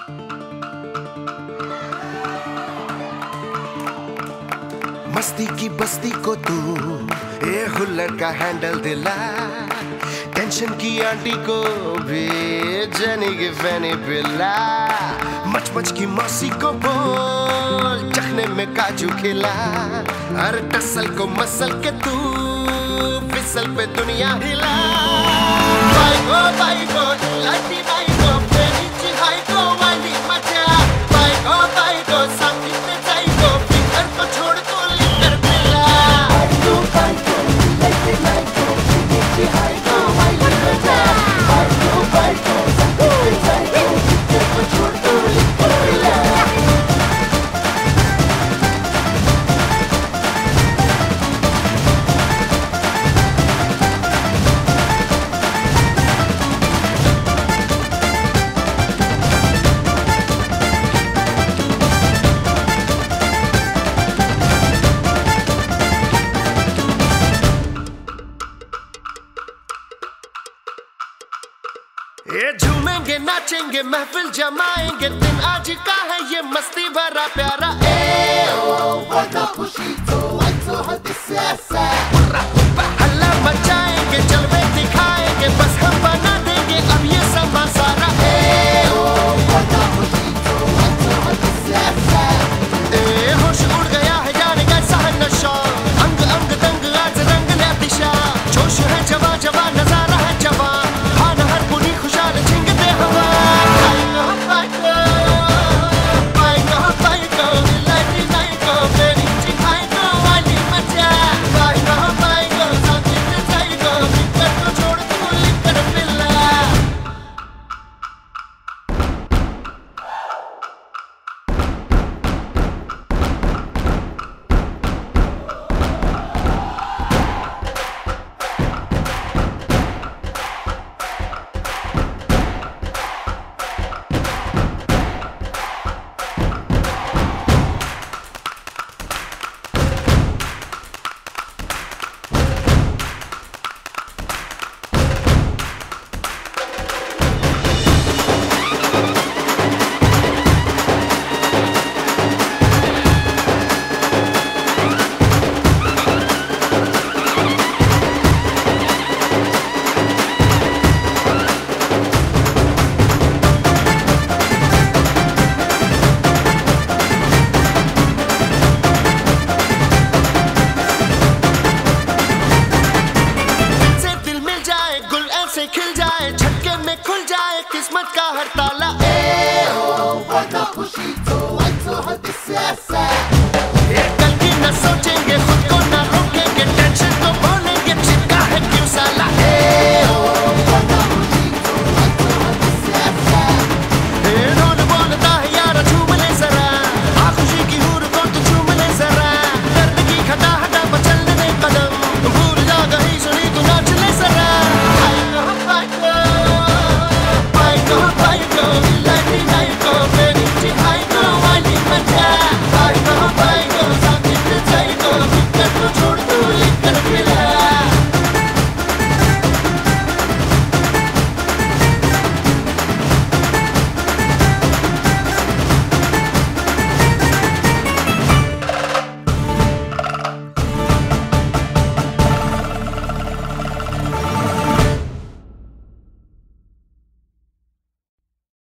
मस्ती की बस्ती को तू ये हुल्लड़ का हैंडल दिला, टेंशन की आंटी को भी जनी की फैनी पिला, मच मच की मौसी को बोल चखने में काजू खिला, हर टसल को मसल के तू फिसल पे दुनिया हिला। बाइगो लाटी बाइगो प्रेमी चिहाइगो वाली मचा, बाइगो साथी में जाइगो फिकर को छोड़ को लेकर पिला। बाइगो लाटी बाइगो प्रेमी चिहाइगो वाली मचा, बाइगो साथी में जाइगो फिकर को छोड़ को लेकर पिला। ये झूमेंगे नाचेंगे महफिल जमाएंगे, दिन आज का है ये मस्ती भरा प्यारा। वादा खुशी तो हदिस ऐसा हल्ला मचाएंगे, जलवे दिखाएंगे, बस हम बना देंगे अब ये समा सारा। वादा खुशी तो हदिस ऐसा, होश उड़ गया है जाने कैसा है नशा, अंग अंग दंग आज रंग ले दिशा, जोश है जवा जवा नजारा है जवा, खुशाल झिंगते हवा। बाइगो लाटी बाइगो प्रेमी चिहाइगो वाली मचा, बाइगो साथी में जाइगो फिकर को छोड़ तू लेकर पिला। खिल जाए, झटके में खुल जाए किस्मत का हर ताला।